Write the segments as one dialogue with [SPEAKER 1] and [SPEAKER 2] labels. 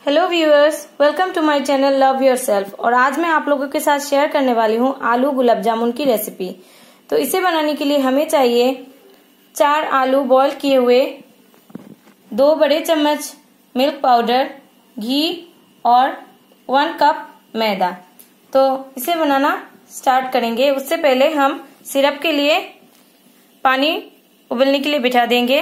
[SPEAKER 1] Hello viewers, welcome to my channel love yourself. और आज मैं आप लोगों के साथ शेयर करने वाली हूँ आलू गुलाब जामुन की रेसिपी। तो इसे बनाने के लिए हमें चाहिए 4 आलू बॉईल किए हुए, 2 बड़े चम्मच मिल्क पाउडर, घी और 1 कप मैदा। तो इसे बनाना स्टार्ट करेंगे। उससे पहले हम सिरप के लिए पानी उबलने के लिए बिठा देंगे।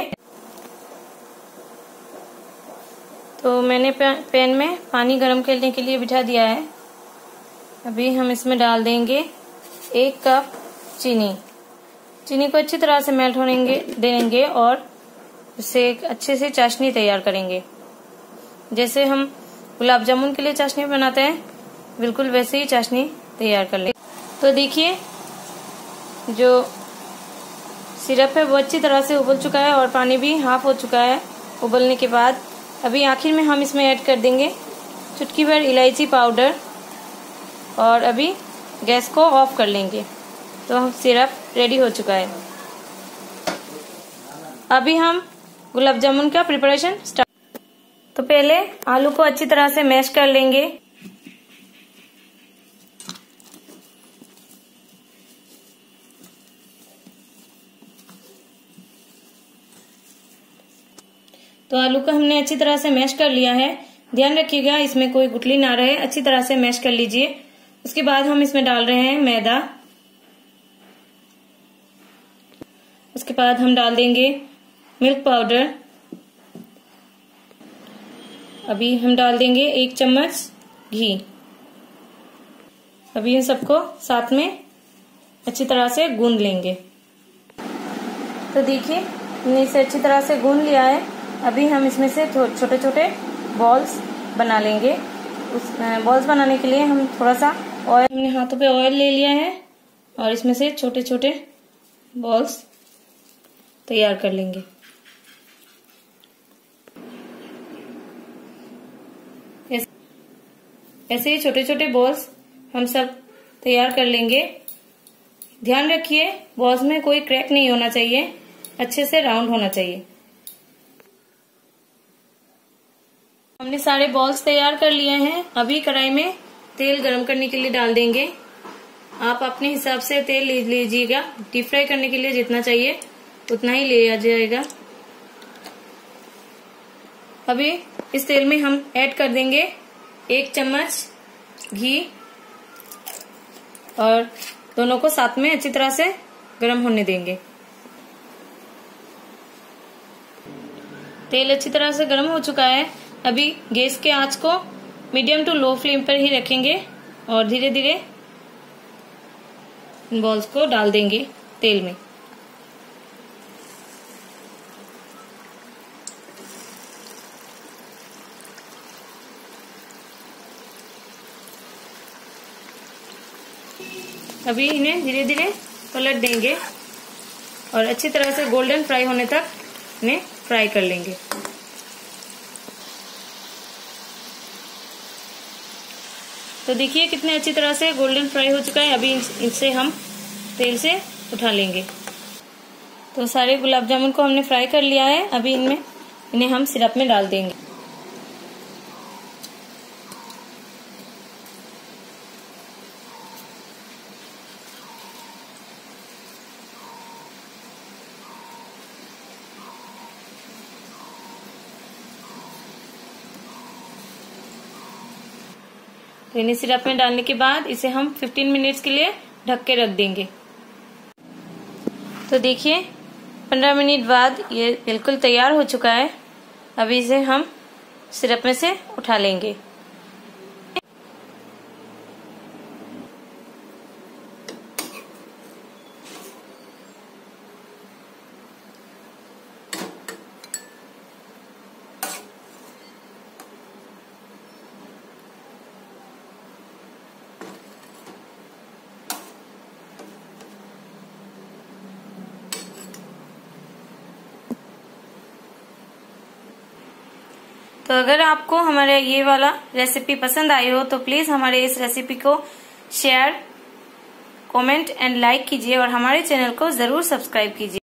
[SPEAKER 1] तो मैंने पैन में पानी गर्म करने के लिए बिठा दिया है। अभी हम इसमें डाल देंगे 1 कप चीनी। चीनी को अच्छी तरह से मेल्ट होने देंगे और उससे एक अच्छे से चाशनी तैयार करेंगे। जैसे हम गुलाब जामुन के लिए चाशनी बनाते हैं, बिल्कुल वैसे ही चाशनी तैयार कर लेंगे। तो देखिए, जो सिरप है वो अच्छी तरह से उबल चुका है और पानी भी हाफ हो चुका है। उबलने के बाद अभी आखिर में हम इसमें ऐड कर देंगे चुटकी भर इलायची पाउडर और अभी गैस को ऑफ कर लेंगे। तो हम सिरप रेडी हो चुका है। अभी हम गुलाब जामुन का प्रिपरेशन स्टार्ट। तो पहले आलू को अच्छी तरह से मैश कर लेंगे। तो आलू को हमने अच्छी तरह से मैश कर लिया है। ध्यान रखिएगा इसमें कोई गुठली ना रहे, अच्छी तरह से मैश कर लीजिए। उसके बाद हम इसमें डाल रहे हैं मैदा। उसके बाद हम डाल देंगे मिल्क पाउडर। अभी हम डाल देंगे 1 चम्मच घी। अभी इन सबको साथ में अच्छी तरह से गूंद लेंगे। तो देखिए, हमने इसे अच्छी तरह से गूंद लिया है। अभी हम इसमें से छोटे छोटे बॉल्स बना लेंगे। उस बॉल्स बनाने के लिए हम थोड़ा सा ऑयल, हमने हाथों पे ऑयल ले लिया है और इसमें से छोटे छोटे बॉल्स तैयार कर लेंगे। ऐसे ही छोटे छोटे बॉल्स हम सब तैयार कर लेंगे। ध्यान रखिए बॉल्स में कोई क्रैक नहीं होना चाहिए, अच्छे से राउंड होना चाहिए। हमने सारे बॉल्स तैयार कर लिए हैं। अभी कढ़ाई में तेल गरम करने के लिए डाल देंगे। आप अपने हिसाब से तेल ले लीजिएगा। डीप फ्राई करने के लिए जितना चाहिए उतना ही लिया जाएगा। अभी इस तेल में हम ऐड कर देंगे 1 चम्मच घी और दोनों को साथ में अच्छी तरह से गरम होने देंगे। तेल अच्छी तरह से गरम हो चुका है। अभी गैस के आंच को मीडियम टू लो फ्लेम पर ही रखेंगे और धीरे धीरे इन बॉल्स को डाल देंगे तेल में। अभी इन्हें धीरे धीरे पलट देंगे और अच्छी तरह से गोल्डन फ्राई होने तक इन्हें फ्राई कर लेंगे। तो देखिए कितने अच्छी तरह से गोल्डन फ्राई हो चुका है। अभी इनसे हम तेल से उठा लेंगे। तो सारे गुलाब जामुन को हमने फ्राई कर लिया है। अभी इन्हें हम सिरप में डाल देंगे। तो इन्हें सिरप में डालने के बाद इसे हम 15 मिनट्स के लिए ढक के रख देंगे। तो देखिए 15 मिनट बाद ये बिल्कुल तैयार हो चुका है। अभी इसे हम सिरप में से उठा लेंगे। तो अगर आपको हमारे ये वाला रेसिपी पसंद आई हो तो प्लीज हमारे इस रेसिपी को शेयर, कमेंट एंड लाइक कीजिए और हमारे चैनल को जरूर सब्सक्राइब कीजिए।